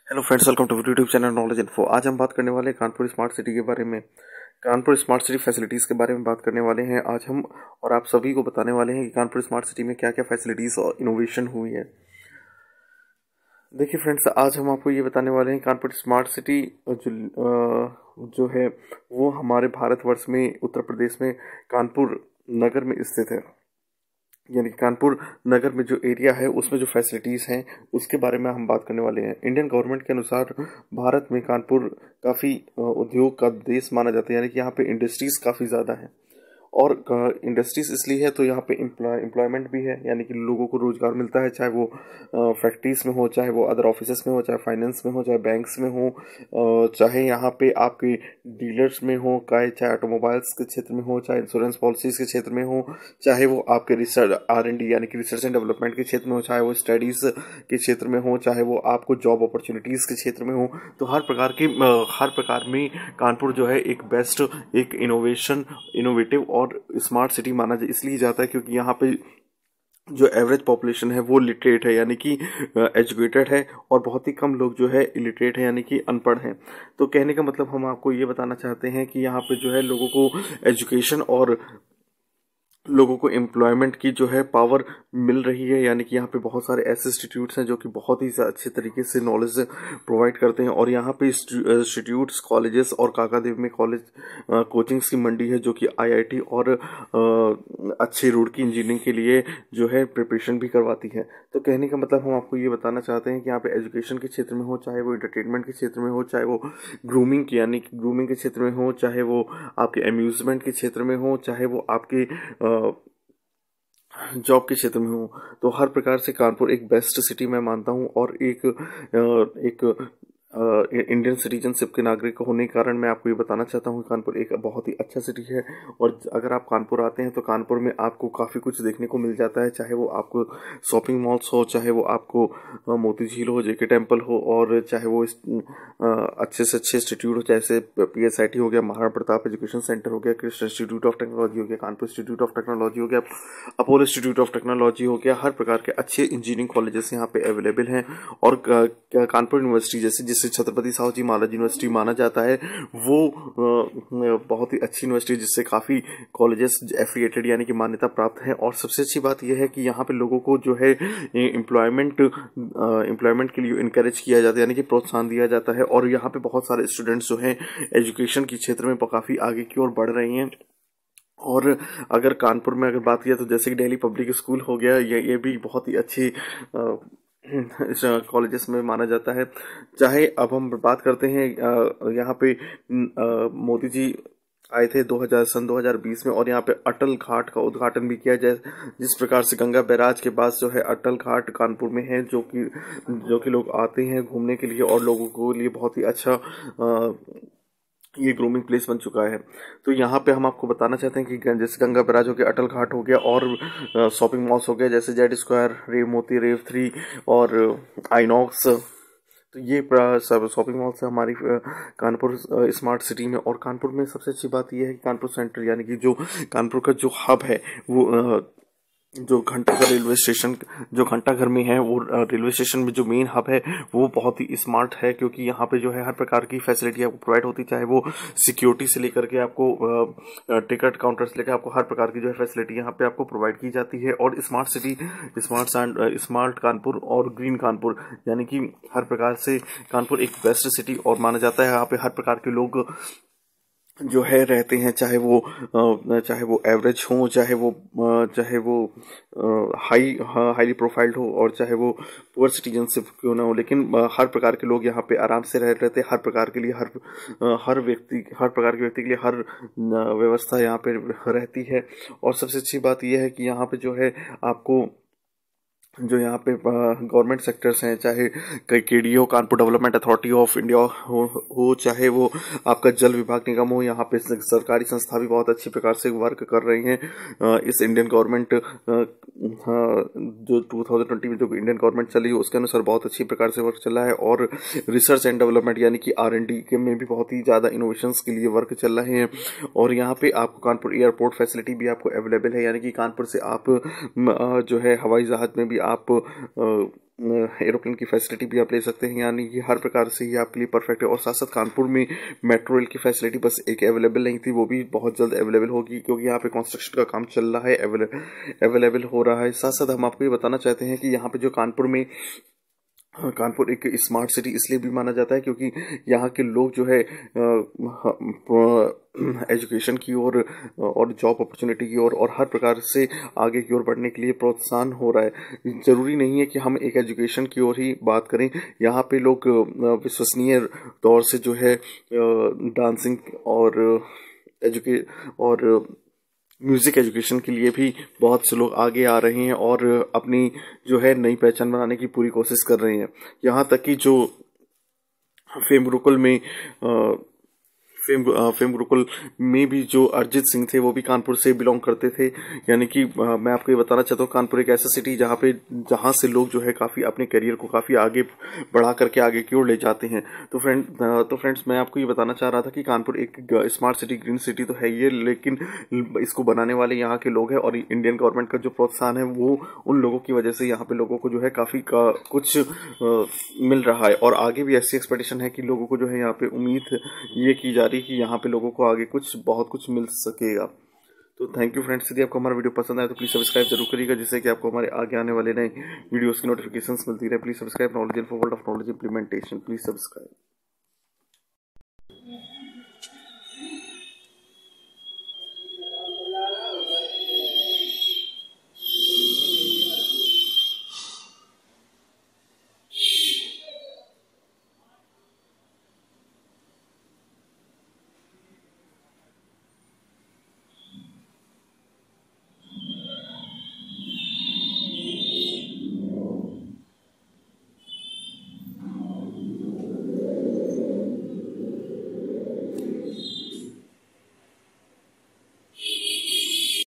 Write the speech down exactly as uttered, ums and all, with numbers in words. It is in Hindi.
Hello friends, welcome to YouTube channel knowledge info. आज हम बात करने वाले हैं कानपुर स्मार्ट सिटी के बारे में। कानपुर स्मार्ट सिटी फैसिलिटीज़ के बारे में बात करने वाले हैं आज हम, और आप सभी को बताने वाले हैं कि कानपुर स्मार्ट सिटी में क्या क्या फैसिलिटीज़ और इनोवेशन हुई है। देखिए फ्रेंड्स, आज हम आपको ये बताने वाले हैं कानपुर स्मार्ट सिटी जो जो है वो हमारे भारतवर्ष में उत्तर प्रदेश में कानपुर नगर में स्थित है। यानी कि कानपुर नगर में जो एरिया है उसमें जो फैसिलिटीज़ हैं उसके बारे में हम बात करने वाले हैं। इंडियन गवर्नमेंट के अनुसार भारत में कानपुर काफ़ी उद्योग का देश माना जाता है, यानी कि यहाँ पे इंडस्ट्रीज़ काफ़ी ज़्यादा हैं। और इंडस्ट्रीज इसलिए है तो यहाँ पे एम्प्लॉयमेंट भी है, यानी कि लोगों को रोजगार मिलता है, चाहे वो फैक्ट्रीज में हो, चाहे वो अदर ऑफिसेस में हो, चाहे फाइनेंस में हो, चाहे बैंक्स में हो, चाहे यहाँ पे आपके डीलर्स में हो, चाहे ऑटोमोबाइल्स के क्षेत्र में हो, चाहे इंश्योरेंस पॉलिसीज के क्षेत्र में हो, चाहे वो आपके रिसर्च आर एंड डी यानी कि रिसर्च एंड डेवलपमेंट के क्षेत्र में हो, चाहे वो स्टडीज़ के क्षेत्र में हो, चाहे वो आपको जॉब अपॉर्चुनिटीज़ के क्षेत्र में हो। तो हर प्रकार के हर प्रकार में कानपुर जो है एक बेस्ट, एक इनोवेशन इनोवेटिव और स्मार्ट सिटी माना इसलिए जाता है क्योंकि यहाँ पे जो एवरेज पॉपुलेशन है वो लिटरेट है, यानी कि एजुकेटेड है, और बहुत ही कम लोग जो है इलिटरेट है, यानी कि अनपढ़ हैं। तो कहने का मतलब हम आपको ये बताना चाहते हैं कि यहाँ पे जो है लोगों को एजुकेशन और लोगों को एम्प्लॉयमेंट की जो है पावर मिल रही है। यानी कि यहाँ पे बहुत सारे ऐसे इंस्टीट्यूट्स हैं जो कि बहुत ही अच्छे तरीके से नॉलेज प्रोवाइड करते हैं, और यहाँ पे इंस्टीट्यूट्स, कॉलेजेस और काकादेव में कॉलेज कोचिंग्स की मंडी है जो कि आईआईटी और अच्छे रोड की इंजीनियरिंग के लिए जो है प्रिपरेशन भी करवाती है। तो कहने का मतलब हम आपको ये बताना चाहते हैं कि यहाँ पे एजुकेशन के क्षेत्र में हो, चाहे वो एंटरटेनमेंट के क्षेत्र में हो, चाहे वो ग्रूमिंग यानी कि ग्रूमिंग के क्षेत्र में हो, चाहे वो आपके अम्यूजमेंट के क्षेत्र में हो, चाहे वो आपके जॉब के क्षेत्र में हो, तो हर प्रकार से कानपुर एक बेस्ट सिटी मैं मानता हूँ। और एक एक इंडियन सिटीजनशिप के नागरिक होने के कारण मैं आपको ये बताना चाहता हूँ कि कानपुर एक बहुत ही अच्छा सिटी है। और अगर आप कानपुर आते हैं तो कानपुर में आपको काफ़ी कुछ देखने को मिल जाता है, चाहे वो आपको शॉपिंग मॉल्स हो, चाहे वो आपको मोतीझील हो, जेके टेम्पल हो, और चाहे वो अच्छे से अच्छे इंस्टीट्यूट हो, जैसे पी एस आई टी हो गया, महाराणा प्रताप एजुकेशन सेंटर हो गया, कृष्ण इंस्टीट्यूट ऑफ टेक्नोलॉजी हो गया, कानपुर इंस्टीट्यूट ऑफ टेक्नोलॉजी हो गया, अपोलो इंस्टीट्यूट ऑफ टेक्नोलॉजी हो गया। हर प्रकार के अच्छे इंजीनियरिंग कॉलेजेस यहाँ पे अवेलेबल हैं। और कानपुर यूनिवर्सिटी जैसे जिसे छत्रपति साहू जी महाराज यूनिवर्सिटी माना जाता है, वो बहुत ही अच्छी यूनिवर्सिटी जिससे काफ़ी कॉलेजेस एफिलिएटेड यानी कि मान्यता प्राप्त हैं। और सबसे अच्छी बात यह है कि यहाँ पे लोगों को जो है एम्प्लॉयमेंट एम्प्लॉयमेंट के लिए इनकरेज किया जाता है, यानी कि प्रोत्साहन दिया जाता है। और यहाँ पे बहुत सारे स्टूडेंट्स जो हैं एजुकेशन के क्षेत्र में काफ़ी आगे की ओर बढ़ रहे हैं। और अगर कानपुर में अगर बात किया तो जैसे कि दिल्ली पब्लिक स्कूल हो गया, ये ये भी बहुत ही अच्छी कॉलेजेस में माना जाता है। चाहे अब हम बात करते हैं यहाँ पे मोदी जी आए थे दो हज़ार सन दो हज़ार बीस में, और यहाँ पे अटल घाट का उद्घाटन भी किया जाए। जिस प्रकार से गंगा बैराज के पास जो है अटल घाट कानपुर में है, जो कि जो कि लोग आते हैं घूमने के लिए और लोगों को लिए बहुत ही अच्छा आ, ये ग्रूमिंग प्लेस बन चुका है। तो यहाँ पे हम आपको बताना चाहते हैं कि जैसे गंगा बैराज हो गया, अटल घाट हो गया, और शॉपिंग मॉल्स हो गया जैसे जेड स्क्वायर, रेव मोती, रेव थ्री और आइनॉक्स। तो ये सब शॉपिंग मॉल्स है हमारी कानपुर स्मार्ट सिटी में। और कानपुर में सबसे अच्छी बात यह है कि कानपुर सेंटर यानी कि जो कानपुर का जो हब है वो जो घंटाघर रेलवे स्टेशन जो घंटाघर में है, वो रेलवे स्टेशन में जो मेन हब है वो बहुत ही स्मार्ट है, क्योंकि यहाँ पे जो है हर प्रकार की फैसिलिटी आपको प्रोवाइड होती है, चाहे वो सिक्योरिटी से लेकर के आपको टिकट काउंटर से लेकर आपको हर प्रकार की जो है फैसिलिटी यहाँ पे आपको प्रोवाइड की जाती है। और smart city, smart smart Kanpur और ग्रीन कानपुर, यानी कि हर प्रकार से कानपुर एक बेस्ट सिटी और माना जाता है। यहाँ पे हर प्रकार के लोग जो है रहते हैं, चाहे वो चाहे वो एवरेज हो, चाहे वो चाहे वो हाई हाईली प्रोफाइल्ड हो, और चाहे वो पुअर सिटीजनशिप क्यों ना हो, लेकिन हर प्रकार के लोग यहाँ पे आराम से रह रहते हैं। हर प्रकार के लिए हर हर व्यक्ति हर प्रकार के व्यक्ति के लिए हर व्यवस्था यहाँ पे रहती है। और सबसे अच्छी बात यह है कि यहाँ पे जो है आपको जो यहाँ पे गवर्नमेंट सेक्टर्स हैं, चाहे KDO Kanpur development authority of India हो, हो चाहे वो आपका जल विभाग निगम हो, यहाँ पे सरकारी संस्था भी बहुत अच्छी प्रकार से वर्क कर रही हैं। इस इंडियन गवर्नमेंट जो टू थाउजेंड ट्वेंटी में जो इंडियन गवर्नमेंट चली उसके अनुसार बहुत अच्छी प्रकार से वर्क चला है। और रिसर्च एंड डेवलपमेंट यानी कि आर एंड डी के में भी बहुत ही ज़्यादा इनोवेशंस के लिए वर्क चल रहे हैं। और यहाँ पे आपको कानपुर एयरपोर्ट फैसिलिटी भी आपको अवेलेबल है, यानी कि कानपुर से आप जो है हवाई जहाज में भी आप एरोप्लेन की फैसिलिटी भी आप ले सकते हैं, यानी कि हर प्रकार से ये आपके लिए परफेक्ट है। और साथ साथ कानपुर में मेट्रो रेल की फैसिलिटी बस एक अवेलेबल नहीं थी, वो भी बहुत जल्द अवेलेबल होगी, क्योंकि यहाँ पे कंस्ट्रक्शन का काम चल रहा है, अवेलेबल हो रहा है। साथ साथ हम आपको ये बताना चाहते हैं कि यहाँ पे जो कानपुर में कानपुर एक स्मार्ट सिटी इसलिए भी माना जाता है क्योंकि यहाँ के लोग जो है एजुकेशन की ओर और, और जॉब अपॉर्चुनिटी की ओर और, और हर प्रकार से आगे की ओर बढ़ने के लिए प्रोत्साहन हो रहा है। जरूरी नहीं है कि हम एक एजुकेशन की ओर ही बात करें, यहाँ पे लोग विश्वसनीय तौर से जो है डांसिंग और एजुके और म्यूजिक एजुकेशन के लिए भी बहुत से लोग आगे आ रहे हैं और अपनी जो है नई पहचान बनाने की पूरी कोशिश कर रहे हैं। यहाँ तक कि जो फेम गुरुकुल में आ, फेम फेम गुरुकुल में भी जो अरिजीत सिंह थे वो भी कानपुर से बिलोंग करते थे। यानी कि मैं आपको ये बताना चाहता हूँ, कानपुर एक ऐसा सिटी जहाँ पे जहाँ से लोग जो है काफ़ी अपने करियर को काफ़ी आगे बढ़ा करके आगे की ओर ले जाते हैं। तो फ्रेंड तो फ्रेंड्स मैं आपको ये बताना चाह रहा था कि कानपुर एक स्मार्ट सिटी, ग्रीन सिटी तो है ये, लेकिन इसको बनाने वाले यहाँ के लोग हैं और इंडियन गवर्नमेंट का जो प्रोत्साहन है वो उन लोगों की वजह से यहाँ पे लोगों को जो है काफ़ी का कुछ आ, मिल रहा है। और आगे भी ऐसी एक्सपेक्टेशन है कि लोगों को जो है यहाँ पे उम्मीद ये की जा रही कि यहाँ पे लोगों को आगे कुछ बहुत कुछ मिल सकेगा। तो थैंक यू फ्रेंड्स, यदि आपको हमारा वीडियो पसंद आए तो प्लीज सब्सक्राइब जरूर करिएगा, जिससे कि आपको हमारे आगे आने वाले नए वीडियोस की नोटिफिकेशंस मिलती रहे। Please subscribe knowledge info world of knowledge implementation, please subscribe.